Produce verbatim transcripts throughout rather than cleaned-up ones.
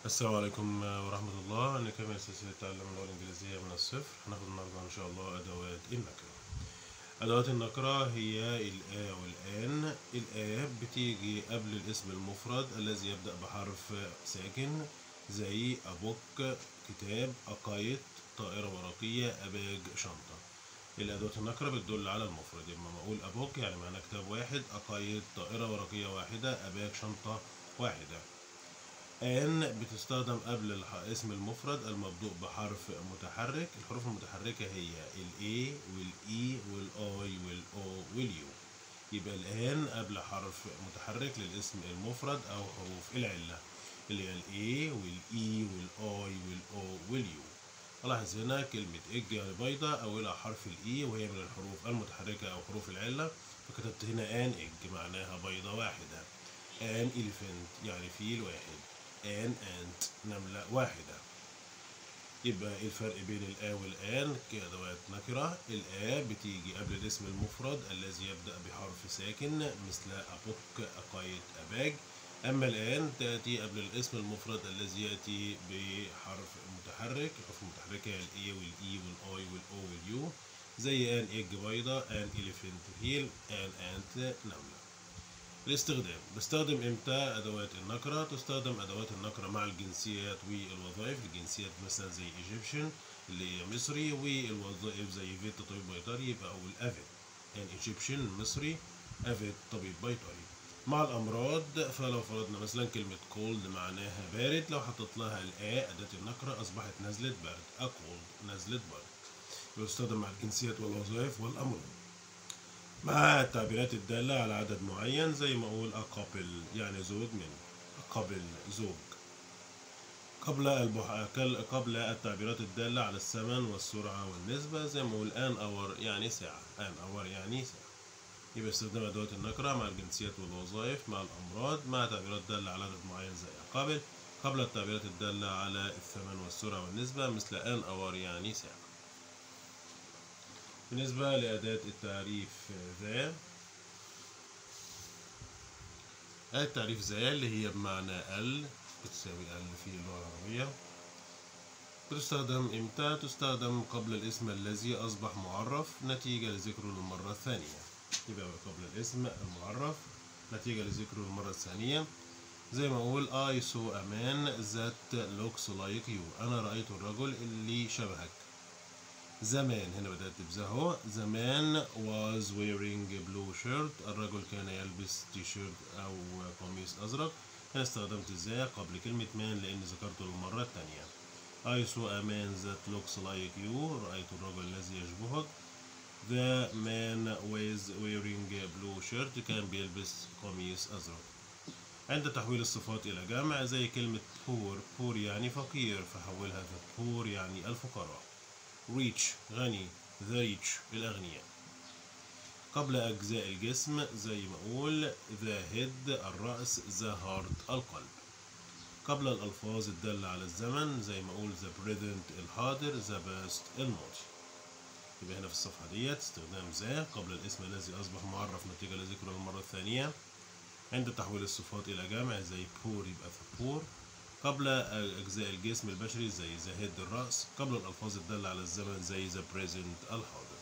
السلام عليكم ورحمة الله. نكمل سلسلة تعلم اللغة الإنجليزية من الصفر. هناخد النهاردة إن شاء الله أدوات النكرة. أدوات النكرة هي الآ والآن. الآ بتيجي قبل الاسم المفرد الذي يبدأ بحرف ساكن زي أبوك، كتاب، أقايت، طائرة ورقية، أباج، شنطة. الأدوات النكرة بتدل على المفرد، لما بقول أبوك يعني معناه كتاب واحد، أقايت طائرة ورقية واحدة، أباج شنطة واحدة. آن بتستخدم قبل اسم المفرد المبدوء بحرف متحرك. الحروف المتحركة هي ال A وال E وال I وال O وال U. يبقى الآن قبل حرف متحرك للاسم المفرد أو حروف العلة اللي هي ال A وال E وال I وال O وال U. ألاحظ هنا كلمة إج يعني بيضة أولها حرف ال E وهي من الحروف المتحركة أو حروف العلة، فكتبت هنا آن إج معناها بيضة واحدة. آن إليفنت يعني فيل واحد. آن أنت نملة واحدة. يبقى الفرق بين الآ والآن كأدوات نكرة. الآ بتيجي قبل الاسم المفرد الذي يبدأ بحرف ساكن مثل أبوك، أقايت، أباج. أما الآن تأتي قبل الاسم المفرد الذي يأتي بحرف متحرك. الحروف المتحركة هي الإي والإي والآي والأو واليو زي آن إج بيضة، آن إليفنت هيل، آن أنت نملة. الاستخدام: بستخدم امتى ادوات النكره؟ تستخدم ادوات النكره مع الجنسيات والوظائف. الجنسيات مثلا زي ايجيبشن اللي هي مصري، والوظائف زي فيت طبيب بيطري يبقى اقول افيت يعني ايجيبشن مصري، افيت طبيب بيطري. مع الامراض فلو فرضنا مثلا كلمه كولد معناها بارد، لو حطيت لها الا اداه النكره اصبحت نزله برد، اكولد نزله برد. بتستخدم مع الجنسيات والوظائف والامراض. مع التعبيرات الدالة على عدد معين زي ما أقول a couple يعني زوج من، couple زوج. قبل البح... قبل التعبيرات الدالة على الثمن والسرعة والنسبة زي ما أقول an hour يعني ساعة، an hour يعني ساعة. يبقى استخدام أدوات النكرة مع الجنسيات والوظائف، مع الأمراض، مع تعبيرات دالة على عدد معين زي قبل، قبل التعبيرات الدالة على الثمن والسرعة والنسبة مثل an hour يعني ساعة. بالنسبة لأداة التعريف ذا، التعريف ذا اللي هي بمعنى ال بتساوي ال في اللغة العربية. بتستخدم امتى؟ تستخدم قبل الاسم الذي أصبح معرف نتيجة لذكره للمرة الثانية. يبقى قبل الاسم المعرف نتيجة لذكره للمرة الثانية زي ما أقول I saw a man that looks like you. أنا رأيت الرجل اللي شبهك. زمان هنا بدأت بزهو. The man was wearing a blue shirt. الرجل كان يلبس تي شيرت أو قميص أزرق. هنا استخدمت ذا قبل كلمة man لأن ذكرته للمرة الثانية. I saw a man that looks like you. رأيت الرجل الذي يشبهك. The man was wearing a blue shirt. كان بيلبس قميص أزرق. عند تحويل الصفات إلى جمع زي كلمة poor. poor يعني فقير فحولها the poor يعني الفقراء. rich غني، the rich الأغنياء. قبل أجزاء الجسم زي ما أقول the head الرأس، the heart القلب. قبل الألفاظ الدالة على الزمن زي ما أقول the present الحاضر، the past الماضي. يبقى هنا في الصفحة ديت استخدام ذا قبل الاسم الذي أصبح معرف نتيجة لذكره المرة الثانية. عند تحويل الصفات إلى جمع زي poor يبقى the poor. قبل أجزاء الجسم البشري زي the head الرأس. قبل الألفاظ الدالة على الزمن زي the present الحاضر.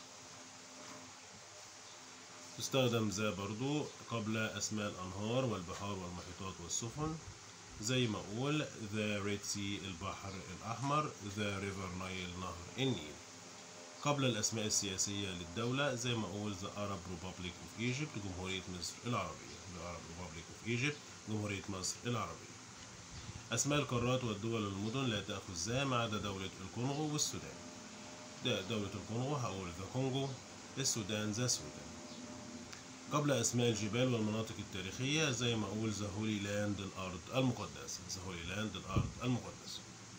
تستخدم ذا برضو قبل أسماء الأنهار والبحار والمحيطات والسفن زي ما أقول the red sea البحر الأحمر، the river nile نهر النيل. قبل الأسماء السياسية للدولة زي ما أقول the Arab Republic of Egypt جمهورية مصر العربية، the Arab Republic of Egypt جمهورية مصر العربية. أسماء القارات والدول والمدن لا تأخذ ذا ما عدا دولة الكونغو والسودان. ده دولة الكونغو هقول ذا كونغو، السودان ذا السودان. قبل أسماء الجبال والمناطق التاريخية زي ما أقول ذا هولي لاند الأرض المقدسة، ذا هولي لاند الأرض المقدسة.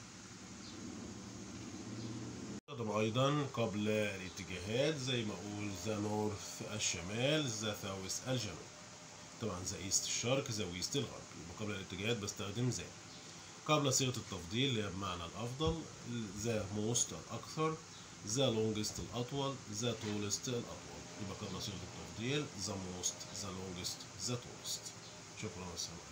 تستخدم أيضا قبل الاتجاهات زي ما أقول ذا نورث الشمال، ذا ساوث الجنوب. طبعا ذا إيست الشرق، ذا ويست الغرب. يبقى قبل الاتجاهات بستخدم ذا. قبل صيغة التفضيل اللي هي بمعنى الأفضل ذا موست الأكثر، ذا لونجست الأطول، ذا تولست الأطول. يبقى قبل صيغة التفضيل ذا موست، ذا لونجست، ذا تولست. شكرا والسلام.